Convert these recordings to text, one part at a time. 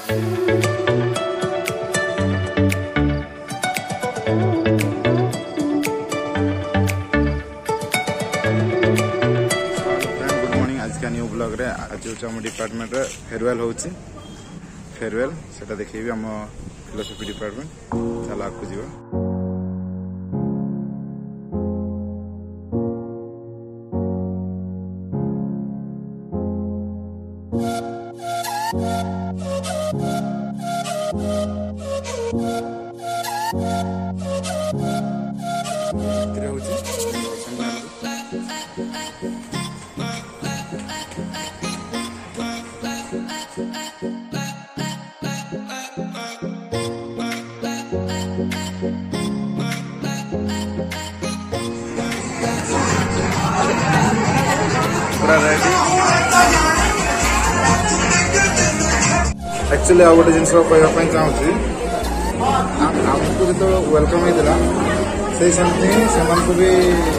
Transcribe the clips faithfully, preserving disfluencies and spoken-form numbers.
आज हूँ आम डिपार्टमेंट फेयरवेल हो फेयरवेल से देखिए आम फिलोसफी डिपार्टमेंट चल आगे जा एक्चुअली आ गोटे जिन कहवाई चाहूँगी आमको जो वेलकम होता से सेमती भी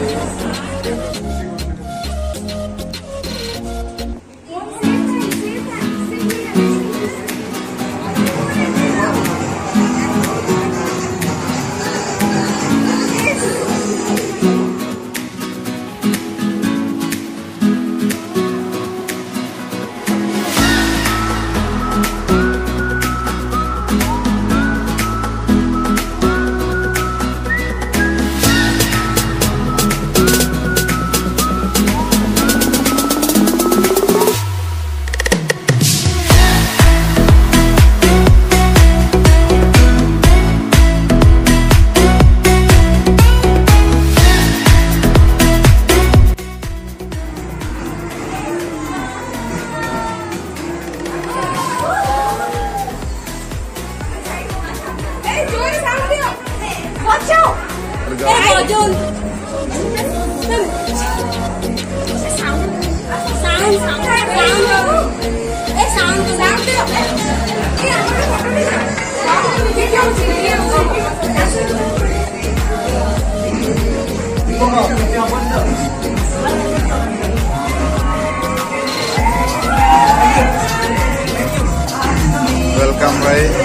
वेलकम भाई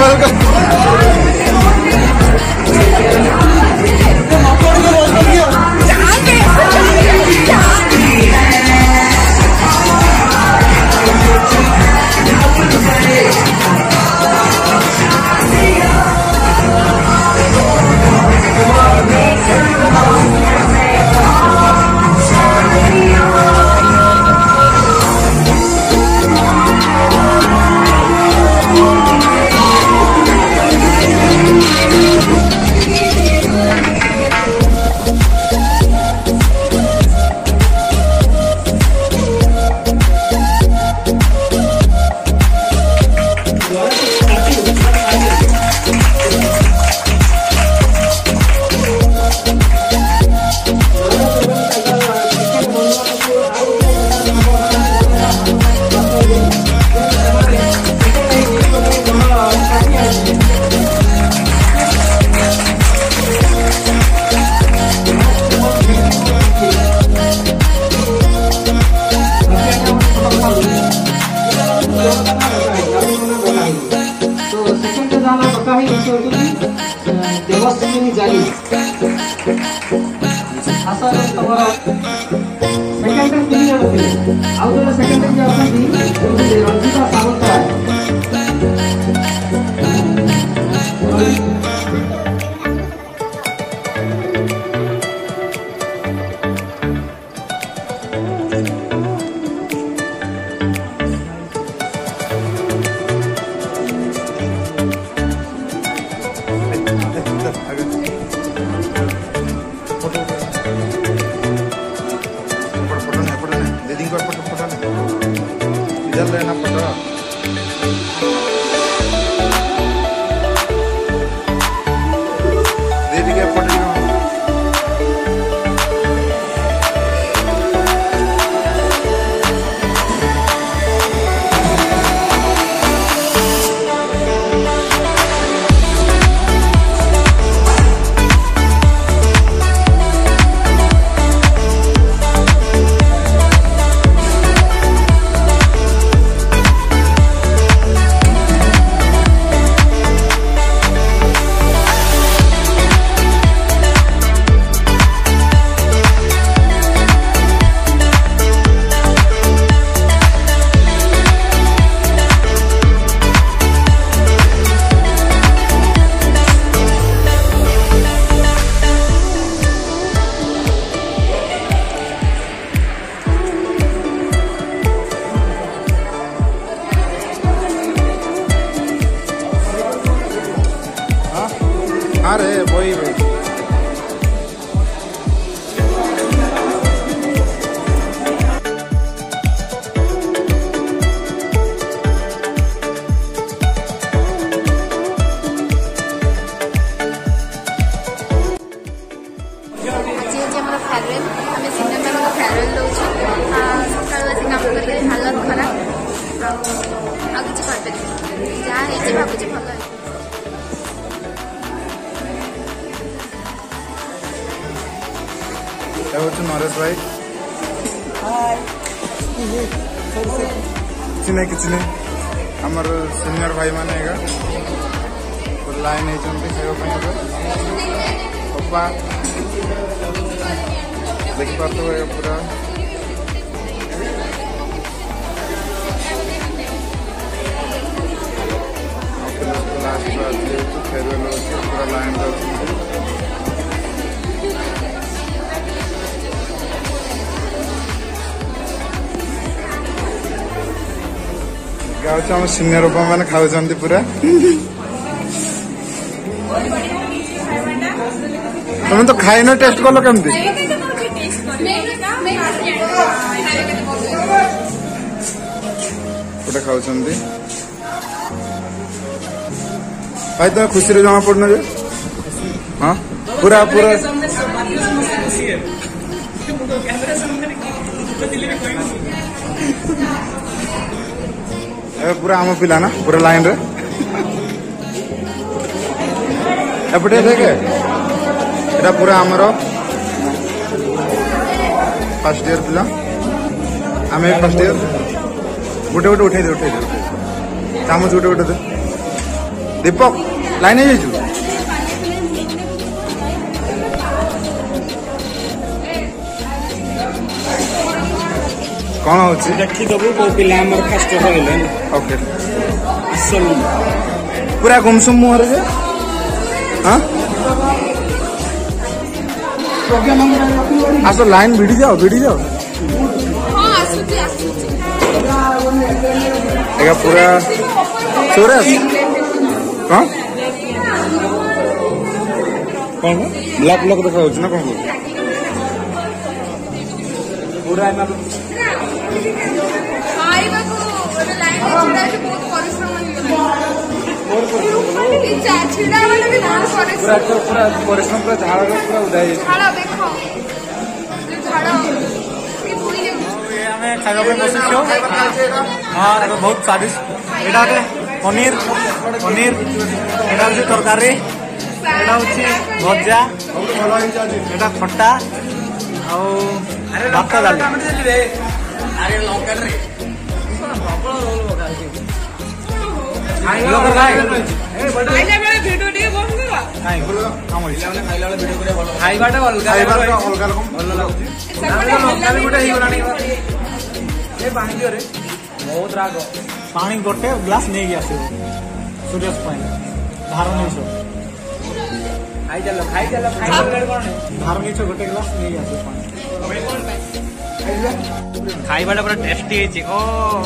देवस्विनी जाली आशा तमर सेकंड टाइम तीन जण थे आउ जो सेकंड टाइम जे अछंती रंजिता सावंतराय इधर लेना पड़ा दीदी के फोटो अरे वही वही हालत खराब जहाँ भावुँ भल नरेश भाई किसी ना किसी ने आमर सीनियर भाई माने लाइन पप्पा देखिपार पूरा फेरवेल पूरा लाइन गाँव सीनियर बापा मैंने खाऊ पूरा तुम तो खाई न टेस्ट कल केमती गोटे खाऊ भाई तुम खुशी रे जमा पड़ना जे हाँ पूरा पूरा पूरा आम पिला ना पूरा लाइन रे एपटे देखे एटा पूरा आमर फर्स्ट इयर पिला आम फर्स्ट इयर गोटे गोटे उठे दे उठे दे चामच गोटे गोटे दे दीपक लाइन है जाइछु कौन होची देखी दबु को पिला हमर फास्ट होइले ओके असल पूरा गुमसुम मुहर जे हां आसो लाइन भिड़ी जाओ भिड़ी जाओ हां आसुची आसुची एगा पूरा सूरज हां कौन ब्लैक ब्लैक देखा होची ना कौन पूरा ना ଖାଇବାକୁ ଗୋଟେ ଲାଇନରେ ଛିଡ଼ା ହେଇକି ବହୁତ ପରିଶ୍ରମ ହେଇଗଲା ଛିଡ଼ା ମାନେ ବି ବହୁତ ପରିଶ୍ରମ पूरा पूरा परिश्रम पूरा झाड़ पूरा उदाई ଝାଳ ଦେଖ ଝାଳ କି ଧୋଇ ଯାଉଛି ये हमें खाଇବା ପାଇଁ ବସିଛୁ ହଁ ଦେଖ ବହୁତ ସ୍ୱାଦିଷ୍ଟ ଏଇଟା ଗୋଟେ ପନିର ପନିର ଏଇଟା ହେଉଛି ତରକାରୀ ଏଇଟା ହେଉଛି ଭଜା ଏଇଟା ଖଟା ଆଉ ଭାତ ଡାଲି ଖାଇଲା ବେଳେ ଭିଡ଼ିଓ ଟିକେ ବନ୍ଦ ଖାଇବାଟା ଅଲଗା ଅଲଗା ରକମ ବହୁତ ରାଗ ପାଣି ଗୋଟେ ଗ୍ଲାସ ନେଇକି ଆସିବ ସୁରେଶ ପାଇଁ ଧାର ନେଇଛ ଖାଇଚାଲ ଖାଇଚାଲ ଧାର ନେଇଛ ଗୋଟେ ଗ୍ଲାସ ନେଇକି ଆସିବ ପାଣି ଖାଇବାଟା ପୁରା ଟେଷ୍ଟି ହେଇଛି ଓ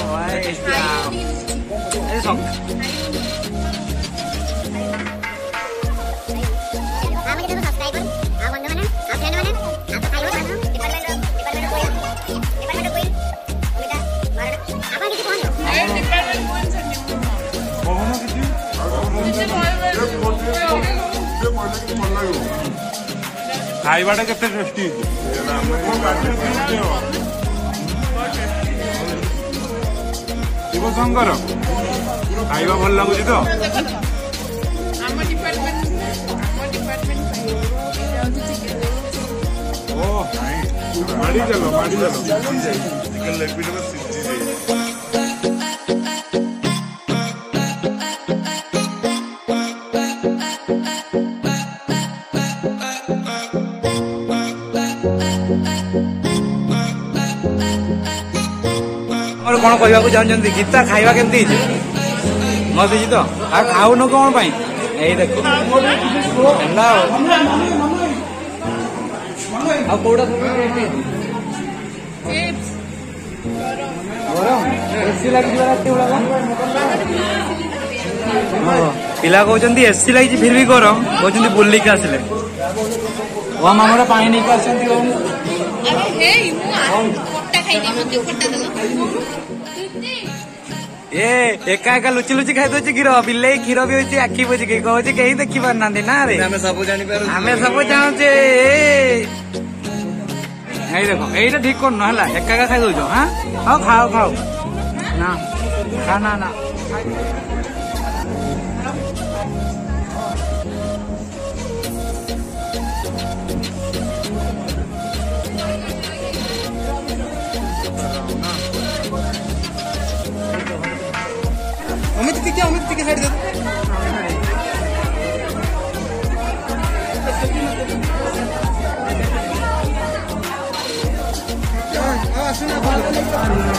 ଖାଇବାଟା କେତେ ଟେଷ୍ଟି ଶିବଶଙ୍କର ଖାଇବା ଭଲ ଲାଗୁଛି ତ ଆମ ଡିପାର୍ଟମେଣ୍ଟ ଆମ ଡିପାର୍ଟମେଣ୍ଟ ଓ ମାଡ଼ି ଚାଲ ମାଡ଼ି ଚାଲ ଚିକେନ ଲେଗ ପିସ୍ ସିଝି କଣ କହିବାକୁ ଚାହୁଁଛନ୍ତି ଗୀତା ଖାଇବା କେମିତି ହେଇଛି ମସ୍ତ ହେଇଛି ତ ଆଉ ଖାଉନ କଣ ପାଇଁ ଏଇ ଦେଖ ହେଲା ଆଉ କୋଉଟା ଗରମ ଏସି ଲାଗିଯିବ ରାତି ଗୁଡାକ ପିଲା କହୁଛନ୍ତି ଏସି ଲାଗିଛି ଫିର ବି ଗରମ କହୁଛନ୍ତି ବୁଲିକି ଆସିଲେ ଓ ମାମା ପାଣି ନେଇକି ଆସିଛନ୍ତି ଏ ଏକା ଏକା ଲୁଚି ଲୁଚି ଖାଇଦଉଛି କ୍ଷୀର ବିଲେଇ କ୍ଷୀର ବି ହଉଛି ଆଖି ବୁଝିକି କହୁଛି କେହି ଦେଖି ପାରୁନାହାନ୍ତି ନା ରେ ଆମେ ସବୁ ଜାଣିପାରୁ ଆମେ ସବୁ ଜାଣୁଛେ ଏଇ ଦେଖ ଏଇଟା ଠିକ କରୁନ ହେଲା ଏକା ଏକା ଖାଇଦଉଛ ହଁ ହଉ ଖାଅ ଖାଅ ନା ଖା ନା ନା अमित टिके अमित टिके साइड दे दो